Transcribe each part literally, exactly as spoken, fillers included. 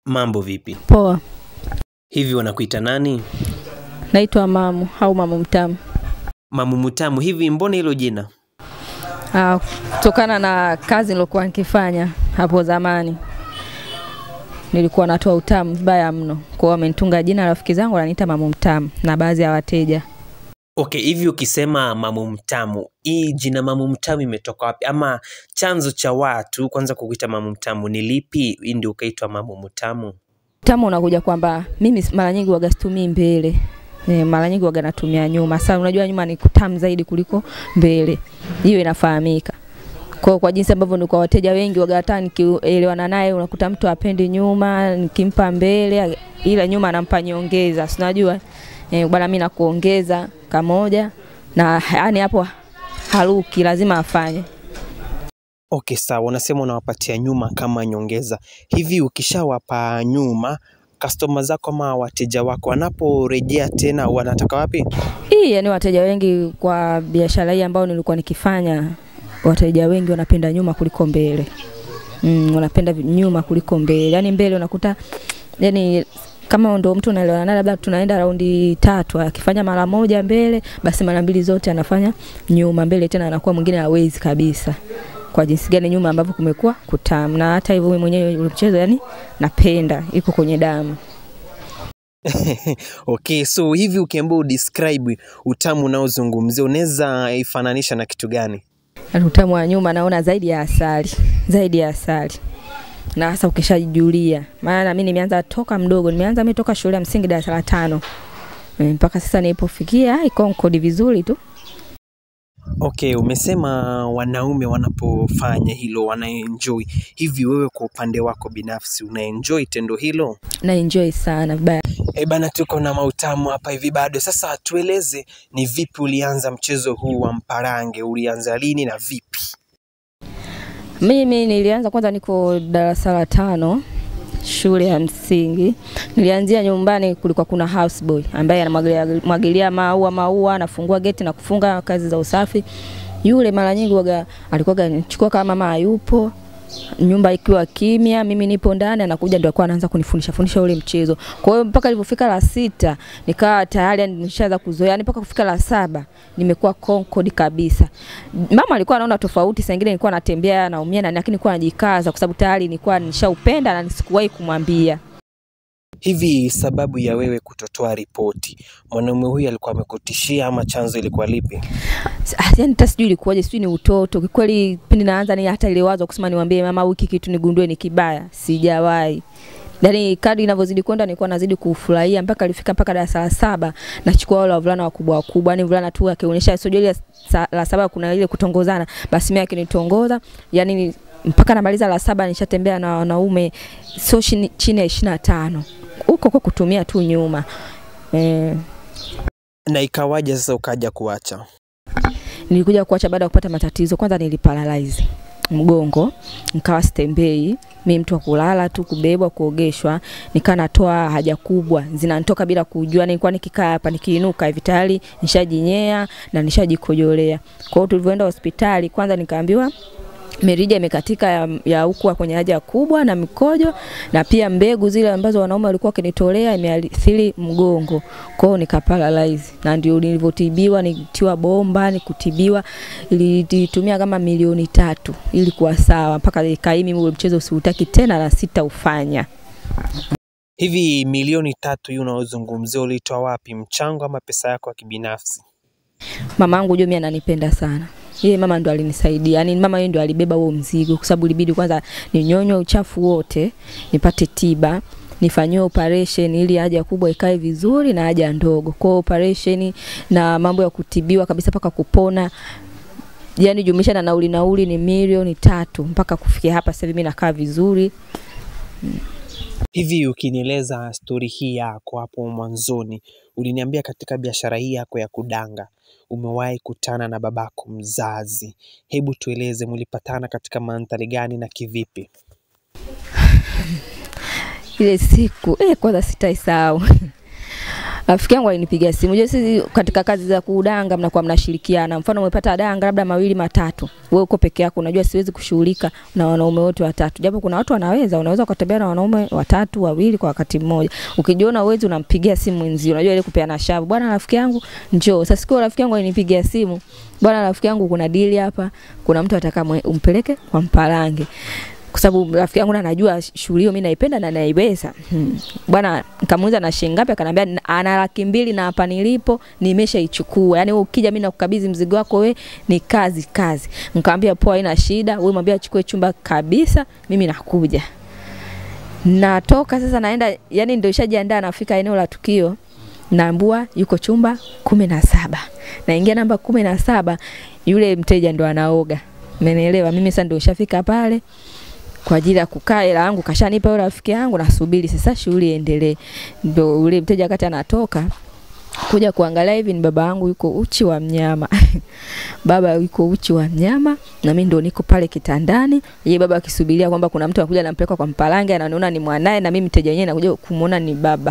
Mambo vipi? Poa. Hivi wanakuita nani? Naitwa Mamu au Mamu Mtamu. Mamu Mtamu, hivi mbona hilo jina? Ah, kutokana na kazi nilokuwa nikifanya hapo zamani. Nilikuwa natoa utamu vibaya mno. Kwa hiyo wamenitunga jina, rafiki zangu wananiita Mamu Mtamu na baadhi ya wateja. Okay, hivi ukisema Mamu Mtamu, hii jina Mamu Mtamu imetoka wapi? Ama chanzo cha watu kwanza kukuita Mamu Mtamu ni lipi ndio ukaitwa Mamu Mtamu? Mtamu unakuja kwamba mimi mara nyingi huwa situmii mbele. E, mara nyingi huwa natumia nyuma. Sasa unajua nyuma ni kutamu zaidi kuliko mbele. Hiyo inafahamika. Kwa kwa jinsi ambavyo ni kwa wateja wengi huwa hata nikielewana naye unakuta mtu apendi nyuma, nikimpa mbele ila nyuma anampa nyongeza. Si unajua eh bwana mimi nakuongeza kamoja na yani hapo haruki lazima afanye. Okay, sawa, unasema unawapatia nyuma kama nyongeza. Hivi ukishawapa nyuma customer zako ama wateja wako wanaporejea tena wanataka wapi? Hii yani wateja wengi kwa biashara hii ambao nilikuwa nikifanya, wateja wengi wanapenda nyuma kuliko mbele. Mm, wanapenda nyuma kuliko mbele. Yani mbele unakuta yani kama ndo mtu unaelewana naye labda tunaenda raundi tatu, akifanya mara moja mbele basi mara mbili zote anafanya nyuma, mbele tena anakuwa mwingine hawezi kabisa. Kwa jinsi gani nyuma ambavyo kumekuwa kutamu, na hata hivyo mimi mwenyewe mchezo yani napenda, iko kwenye damu. Okay, so hivi ukiambiwa describe utamu unaozungumzia unaweza ifananisha na kitu gani? Utamu wa nyuma naona zaidi ya asali, zaidi ya asali. Na hasa ukishajijulia. Maana mimi nimeanza toka mdogo, nimeanza mimi toka shule ya msingi darasa la tano. Mpaka sasa nilipofikia iko kodi vizuri tu. Okay, umesema wanaume wanapofanya hilo wanaenjoy. Hivi wewe kwa upande wako binafsi unaenjoy tendo hilo? Na enjoy sana vibaya. Eh bana, tuko na mautamu hapa hivi bado. Sasa tueleze ni vipi ulianza mchezo huu wa Mparange, ulianza lini na vipi? Mimi nilianza kwanza niko darasa la tano shule ya msingi. Nilianzia nyumbani, kulikuwa kuna houseboy ambaye anamwagilia mwagilia maua maua, anafungua geti na kufunga kazi za usafi. Yule mara nyingi waga alikuwa anachukua kama mama hayupo, nyumba ikiwa kimya, mimi nipo ndani, anakuja ndio alikuwa anaanza kunifundisha fundisha ule mchezo. Kwa hiyo mpaka nilipofika la sita nikawa tayari nishaanza kuzoea, mpaka kufika la saba nimekuwa concord kabisa. Mama alikuwa anaona tofauti, saa nyingine nilikuwa natembea naumia na lakini nilikuwa najikaza kwa sababu tayari nilikuwa nishaupenda na nisikuwahi kumwambia. Hivi sababu ya wewe kutotoa ripoti, mwanaume huyu alikuwa amekutishia ama chanzo ilikuwa lipi? Yaani hata sijui ilikuwaje, sijui ni utoto. Kwa kweli pindi naanza ni hata ile wazo kusema niwaambie mama wiki kitu nigundue ni kibaya, sijawahi. Yaani kadri inavyozidi kwenda nilikuwa nazidi kufurahia mpaka alifika mpaka darasa la saba nachukua wale wavulana wakubwa wakubwa, yani wavulana tu akionyesha sio ile la saba kuna ile kutongozana, basi mimi akinitongoza, yani mpaka namaliza la saba nishatembea na wanaume sio chini ya ishirini na tano. Uko kwa kutumia tu nyuma. Eh. Na ikawaje sasa ukaja kuacha? Nilikuja kuacha baada ya kupata matatizo. Kwanza niliparalyze mgongo, nikawa sitembei, mimi mtu wa kulala tu, kubebwa, kuogeshwa, nikaa natoa haja kubwa zinanitoka bila kujua. Nilikuwa nikikaa hapa nikiinuka hivi tayari nishajinyea na nishajikojolea. Kwa hiyo tulivyoenda hospitali kwanza nikaambiwa mirija imekatika ya, ya huku kwenye haja kubwa na mikojo, na pia mbegu zile ambazo wanaume walikuwa wakinitolea imeathiri mgongo. Kwa hiyo nikaparalyze, na ndio nilivyotibiwa, nitiwa bomba, nikutibiwa, ilitumia kama milioni tatu ili kuwa sawa mpaka ikaimi ule mchezo usiutaki tena na sitaufanya. Hivi milioni tatu hiyo unaozungumzia ulitoa wapi, mchango ama pesa yako ya kibinafsi? Mamangu unajua mimi ananipenda sana. Yeye mama ndo alinisaidia. Yaani mama yeye ndo alibeba huo mzigo kwa sababu ilibidi kwanza ninyonywe uchafu wote, nipate tiba, nifanywe operation ili haja kubwa ikae vizuri na haja ndogo. Kwa operation na mambo ya kutibiwa kabisa paka kupona. Yaani jumlisha na nauli nauli ni milioni tatu mpaka kufikia hapa sasa mimi nakaa vizuri. Hmm. Hivi ukinieleza story hii yako hapo mwanzoni, uliniambia katika biashara hii yako ya kudanga umewahi kutana na babako mzazi. Hebu tueleze mlipatana katika mandhari gani na kivipi? Ile siku eh kwanza sitaisahau. Rafiki yangu alinipigia simu. Unajua sisi katika kazi za kudanga mnakuwa mnashirikiana. Mfano umepata danga labda mawili matatu. Wewe uko peke yako, unajua siwezi kushughulika na wanaume wote watatu. Japo kuna watu wanaweza, unaweza kutembea na wanaume watatu, wawili kwa wakati mmoja. Ukijiona uwezi unampigia simu mwenzio. Unajua ile kupeana shavu. Bwana rafiki yangu, njoo. Sasa siku rafiki yangu alinipigia simu. Bwana rafiki yangu kuna deal hapa. Kuna mtu ataka umpeleke kwa Mparange. Kwa sababu rafiki yangu anajua shughuli hiyo mimi naipenda na naiweza. Hmm. Bwana nikamuuliza na shilingi ngapi, akaniambia ana laki mbili na hapa nilipo nimeshaichukua. Yaani wewe ukija mimi nakukabidhi mzigo wako, wewe ni kazi kazi. Nikamwambia poa, haina shida, wewe mwambie achukue chumba kabisa, mimi nakuja. Natoka sasa naenda, yani ndio nishajiandaa nafika eneo la tukio. Naambua yuko chumba kumi na saba. Naingia namba kumi na saba, yule mteja ndo anaoga. Umenielewa? Mimi sasa ndio nishafika pale kwa ajili ya kukaa, hela yangu kashanipa yule rafiki yangu, nasubiri sasa shughuli iendelee. Ndio yule mteja wakati anatoka kuja kuangalia hivi, ni baba yangu yuko uchi wa mnyama. Baba yuko uchi wa mnyama na mimi ndo niko pale kitandani. Yeye baba akisubiria kwamba kuna mtu anakuja anampeleka kwa Mparange, ananiona ni mwanae na mimi mteja yenyewe nakuja kumuona ni baba.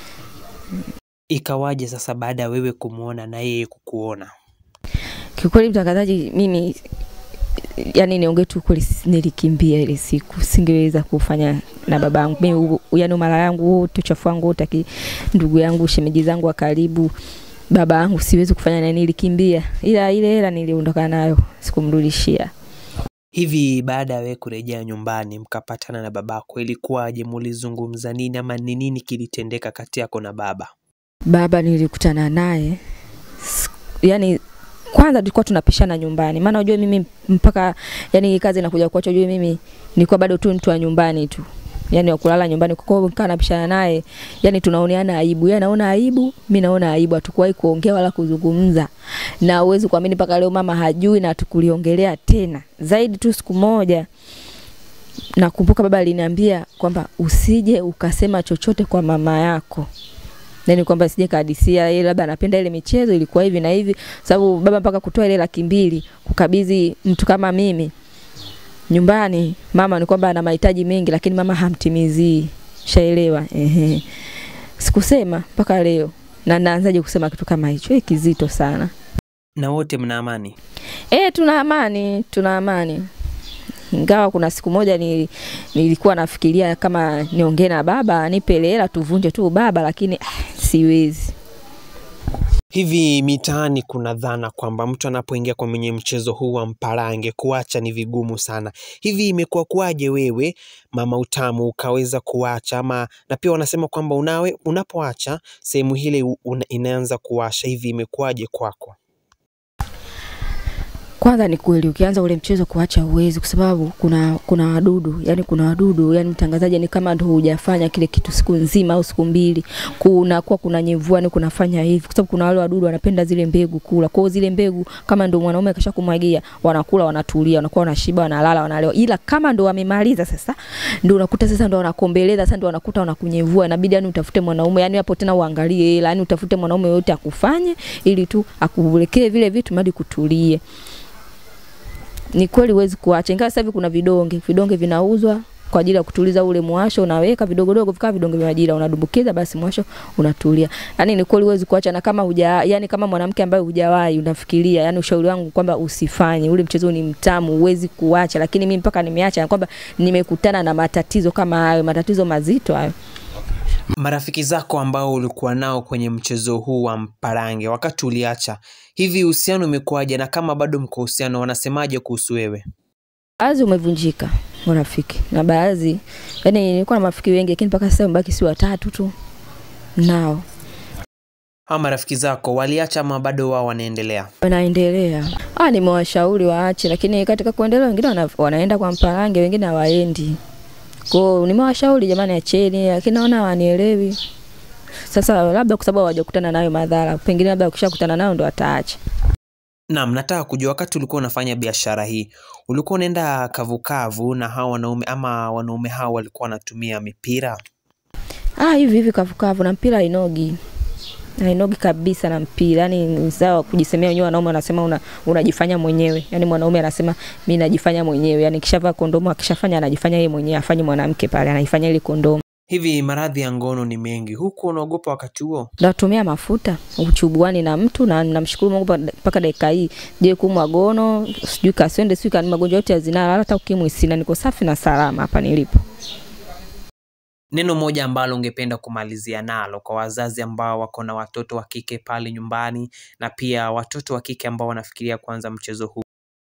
Ikawaje sasa baada ya wewe kumuona na yeye kukuona? Kiukweli mtangazaji, mimi yani niongee tu kweli, nilikimbia ile siku. Singeweza kufanya na babangu. Mimi yani mara yangu wote, uchafu wangu wote, ndugu yangu, shemeji zangu wa karibu, baba yangu siwezi kufanya na, nilikimbia. Ila ile hela niliondoka nayo, sikumrudishia. Hivi baada ya wewe kurejea nyumbani mkapatana na babako, ilikuwaje? Mlizungumza nini ama ni nini kilitendeka kati yako na baba? Baba nilikutana naye, yani kwanza tulikuwa tunapishana nyumbani. Maana unajua mimi mpaka yani kazi inakuja kuacha, unajua mimi nilikuwa bado tu mtu wa nyumbani tu. Yani wa kulala nyumbani, kwa hiyo nikaa napishana naye. Yani tunaoneana aibu. Yeye anaona aibu, mimi naona aibu. Hatukuwahi kuongea wala kuzungumza. Na uwezo kuamini mpaka leo mama hajui na tukuliongelea tena. Zaidi tu siku moja nakumbuka baba aliniambia kwamba usije ukasema chochote kwa mama yako. Nani kwamba sije kadisia yeye labda anapenda ile michezo, ilikuwa hivi na hivi. Sababu baba mpaka kutoa ile laki mbili kukabidhi mtu kama mimi nyumbani, mama ni kwamba ana mahitaji mengi lakini mama hamtimizii. Shaelewa? Ehe. Sikusema mpaka leo. Na naanzaje kusema kitu kama hicho? Eh, kizito sana. Na wote mna amani? Eh, tuna amani, tuna amani. Ingawa kuna siku moja ni, nilikuwa nafikiria kama niongee na baba anipe hela tuvunje tu baba, lakini ah, siwezi. Hivi mitaani kuna dhana kwamba mtu anapoingia kwa mwenye mchezo huu wa Mparange kuacha ni vigumu sana. Hivi imekuwa kuaje wewe mama utamu ukaweza kuacha? Ama na pia wanasema kwamba unawe unapoacha sehemu hile una, inaanza kuwasha. Hivi imekuaje kwako? Kwanza ni kweli ukianza ule mchezo kuacha uwezi, kwa sababu kuna kuna wadudu, yani kuna wadudu, yani mtangazaji ni kama ndio hujafanya kile kitu siku nzima au siku mbili, kuna kwa kuna nyevua ni kunafanya hivi, kwa sababu kuna wale wadudu wanapenda zile mbegu kula. Kwa hiyo zile mbegu kama ndio mwanaume kashakumwagia, wanakula, wanatulia, wanakuwa wanashiba, wanalala, wanalewa. Ila kama ndio wamemaliza sasa, ndio unakuta sasa ndio wanakombeleza, sasa ndio wanakuta wanakunyevua. Inabidi yani utafute mwanaume, yani hapo tena uangalie hela, yani utafute mwanaume yote akufanye ili tu akubulekee vile vitu hadi kutulie. Ni kweli huwezi kuacha. Ingawa sasa hivi kuna vidonge, vidonge vinauzwa kwa ajili ya kutuliza ule mwasho, unaweka vidogo dogo vika vidonge vya ajili, unadumbukiza basi mwasho unatulia. Yaani ni kweli huwezi kuacha, na kama huja, yani kama mwanamke ambaye hujawahi unafikiria, yani ushauri wangu kwamba usifanye. Ule mchezo ni mtamu, huwezi kuacha, lakini mimi mpaka nimeacha na kwamba nimekutana na matatizo kama hayo, matatizo mazito hayo. Marafiki zako ambao ulikuwa nao kwenye mchezo huu wa Mparange wakati uliacha, hivi uhusiano umekuaje? Na kama bado mko uhusiano wanasemaje kuhusu wewe? Baadhi umevunjika marafiki, na baadhi yani nilikuwa na marafiki wengi lakini mpaka sasa mbaki si watatu tu nao. Hao marafiki zako waliacha ama bado wao wanaendelea? Wanaendelea. Ah, nimewashauri waache, lakini katika kuendelea wengine wana, wanaenda kwa Mparange, wengine hawaendi. Kwa nimewashauri jamani acheni, lakini naona wanielewi. Sasa labda kwa sababu hawajakutana nayo madhara, pengine labda ukishakutana nayo ndo ataacha. Naam, nataka kujua wakati ulikuwa unafanya biashara hii, ulikuwa unaenda kavukavu na hao wanaume ama wanaume hao walikuwa wanatumia mipira? Ah, hivi hivi kavukavu na mpira inogi. Na inogi kabisa na mpira. Yaani sawa kujisemea wenyewe, wanaume wanasema una, unajifanya mwenyewe. Yaani mwanaume anasema mimi najifanya mwenyewe. Yaani kishavaa kondomu akishafanya anajifanya yeye mwenyewe, afanye mwanamke pale anaifanya ile kondomu. Hivi maradhi ya ngono ni mengi. Huko unaogopa wakati huo? Natumia mafuta uchubuani na mtu na namshukuru Mungu mpaka dakika hii. Je, kumwa gono, sijui kaswende, sijui kani magonjwa yote ya zinaa, hata ukimwi sina, niko safi na salama hapa nilipo. Neno moja ambalo ungependa kumalizia nalo kwa wazazi ambao wako na watoto wa kike pale nyumbani na pia watoto wa kike ambao wanafikiria kuanza mchezo huu?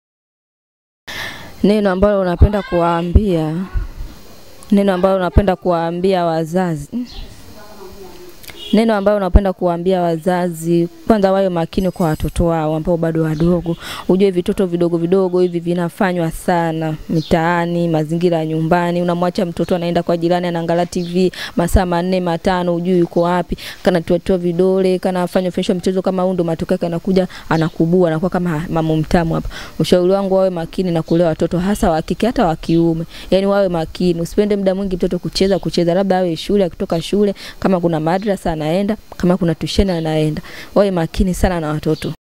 Neno ambalo unapenda kuwaambia, neno ambalo unapenda kuwaambia wazazi. Neno ambalo unapenda kuwaambia wazazi, kwanza wawe makini kwa watoto wao ambao bado wadogo. Ujue vitoto vidogo vidogo hivi vinafanywa sana mitaani, mazingira ya nyumbani. Unamwacha mtoto anaenda kwa jirani anaangalia T V masaa manne matano, ujue yuko wapi. Kana tuatoa vidole, kana afanye fashion mchezo kama huo, ndo matokeo yake anakuja anakubua, anakuwa kama mama mtamu hapa. Ushauri wangu wawe makini na kulea watoto hasa wa kike hata wa kiume. Yaani wawe makini, usipende muda mwingi mtoto kucheza kucheza, labda awe shule, akitoka shule kama kuna madrasa anaenda, kama kuna tuition anaenda. Wawe makini sana na watoto.